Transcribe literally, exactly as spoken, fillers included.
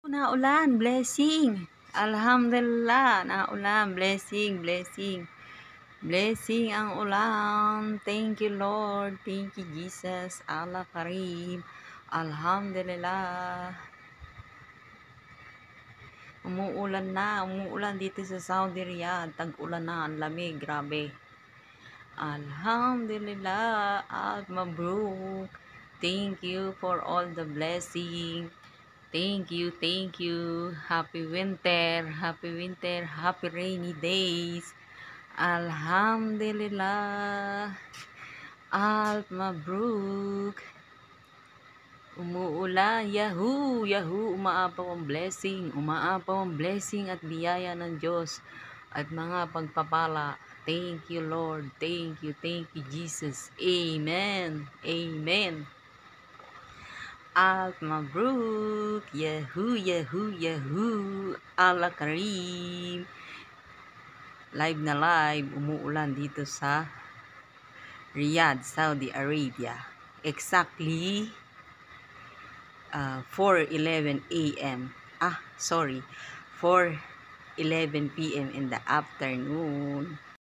Naulan, blessing. Alhamdulillah, naulan, blessing, blessing. Blessing ang ulan. Thank you, Lord. Thank you, Jesus. Allah Karim. Alhamdulillah. Umuulan na. Umuulan dito sa Saudi Riyadh. Tag-ulan na. Ang lamig. Grabe. Alhamdulillah. At mabruk. Thank you for all the blessing. Thank you, thank you. Happy winter, happy winter, happy rainy days. Alhamdulillah. Alp mabruk. Umuulan, yahoo, yahoo, umaapaw ang blessing, umaapaw ang blessing at biyaya ng Diyos at mga pagpapala. Thank you, Lord. Thank you, thank you, Jesus. Amen. Amen. Alp mabruk, yahoo, yahoo, yahoo, Allah Karim. Live na live, umuulan dito sa Riyadh, Saudi Arabia. Exactly uh, four eleven a m Ah, sorry, four eleven p m in the afternoon.